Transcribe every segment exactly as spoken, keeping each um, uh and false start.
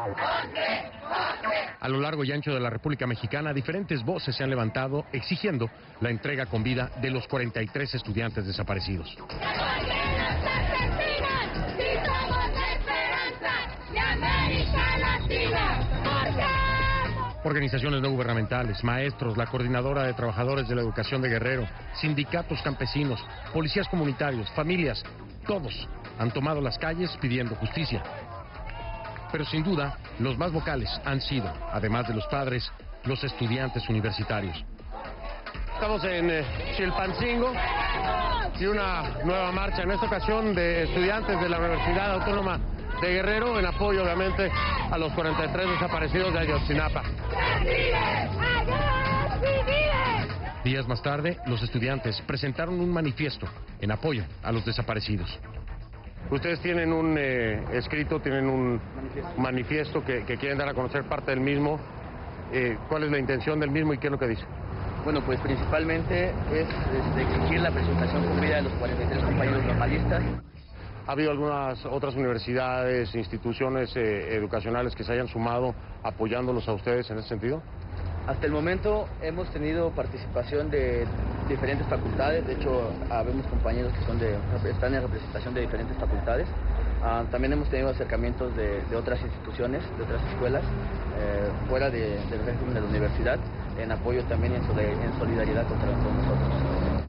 A lo largo y ancho de la República Mexicana, diferentes voces se han levantado exigiendo la entrega con vida de los cuarenta y tres estudiantes desaparecidos. Organizaciones no gubernamentales, maestros, la Coordinadora de Trabajadores de la Educación de Guerrero, sindicatos campesinos, policías comunitarios, familias, todos han tomado las calles pidiendo justicia. Pero sin duda, los más vocales han sido, además de los padres, los estudiantes universitarios. Estamos en eh, Chilpancingo y una nueva marcha, en esta ocasión de estudiantes de la Universidad Autónoma de Guerrero, en apoyo obviamente a los cuarenta y tres desaparecidos de Ayotzinapa. Días más tarde, los estudiantes presentaron un manifiesto en apoyo a los desaparecidos. Ustedes tienen un eh, escrito, tienen un manifiesto, manifiesto que, que quieren dar a conocer parte del mismo. Eh, ¿Cuál es la intención del mismo y qué es lo que dice? Bueno, pues principalmente es este, exigir la presentación con vida de los cuarenta y tres compañeros normalistas. ¿Ha habido algunas otras universidades, instituciones eh, educacionales que se hayan sumado apoyándolos a ustedes en ese sentido? Hasta el momento hemos tenido participación de diferentes facultades, de hecho habemos compañeros que son de, están en representación de diferentes facultades. Uh, también hemos tenido acercamientos de, de otras instituciones, de otras escuelas, eh, fuera de, del régimen de la universidad, en apoyo también y en, en solidaridad contra todos nosotros.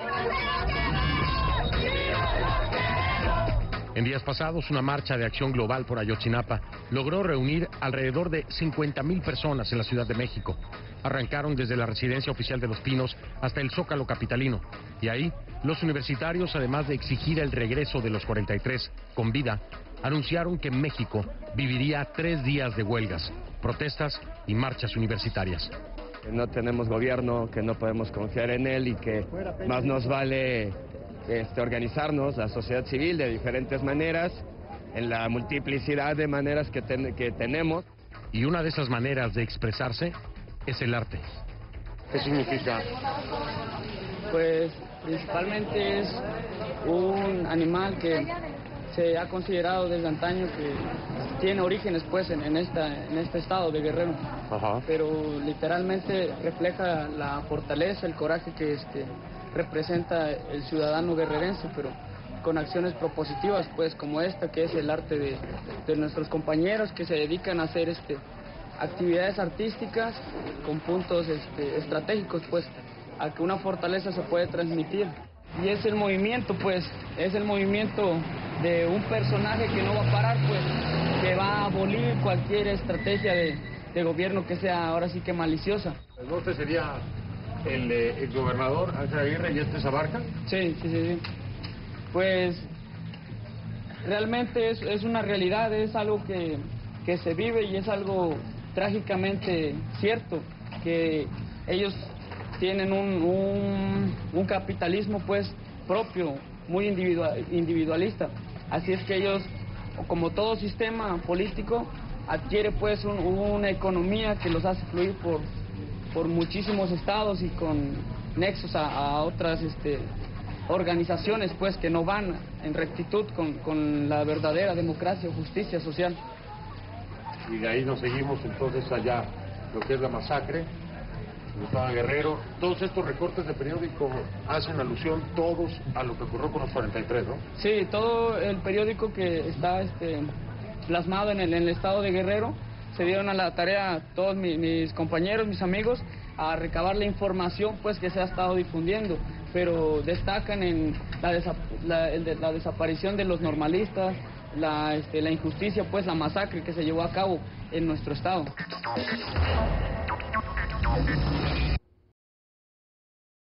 En días pasados, una marcha de acción global por Ayotzinapa logró reunir alrededor de cincuenta mil personas en la Ciudad de México. Arrancaron desde la residencia oficial de Los Pinos hasta el Zócalo capitalino. Y ahí, los universitarios, además de exigir el regreso de los cuarenta y tres con vida, anunciaron que México viviría tres días de huelgas, protestas y marchas universitarias. No tenemos gobierno, que no podemos confiar en él y que más nos vale Este, organizarnos, la sociedad civil, de diferentes maneras, en la multiplicidad de maneras que, ten, que tenemos. Y una de esas maneras de expresarse es el arte. ¿Qué significa? Pues principalmente es un animal que se ha considerado desde antaño que tiene orígenes pues en, en, esta, en este estado de Guerrero. Ajá. Pero literalmente refleja la fortaleza, el coraje que este representa el ciudadano guerrerense, pero con acciones propositivas, pues como esta, que es el arte de, de nuestros compañeros que se dedican a hacer este actividades artísticas con puntos este, estratégicos, pues a que una fortaleza se puede transmitir. Y es el movimiento, pues, es el movimiento de un personaje que no va a parar, pues, que va a abolir cualquier estrategia de, de gobierno que sea ahora sí que maliciosa. ¿El norte sería el, eh, el gobernador Ángel Aguirre y este es Abarca? Sí, sí, sí, sí. Pues realmente es, es una realidad, es algo que, que se vive y es algo trágicamente cierto, que ellos tienen un, un, un capitalismo pues propio, muy individual, individualista. Así es que ellos, como todo sistema político, adquiere pues un, una economía que los hace fluir por por muchísimos estados y con nexos a, a otras este, organizaciones pues que no van en rectitud con, con la verdadera democracia o justicia social. Y de ahí nos seguimos entonces allá, lo que es la masacre, Gustavo Guerrero. Todos estos recortes de periódico hacen alusión todos a lo que ocurrió con los cuarenta y tres, ¿no? Sí, todo el periódico que está este, plasmado en el, en el estado de Guerrero, se dieron a la tarea todos mis, mis compañeros, mis amigos, a recabar la información pues que se ha estado difundiendo, pero destacan en la, desa la, el de, la desaparición de los normalistas, la, este, la injusticia, pues la masacre que se llevó a cabo en nuestro estado.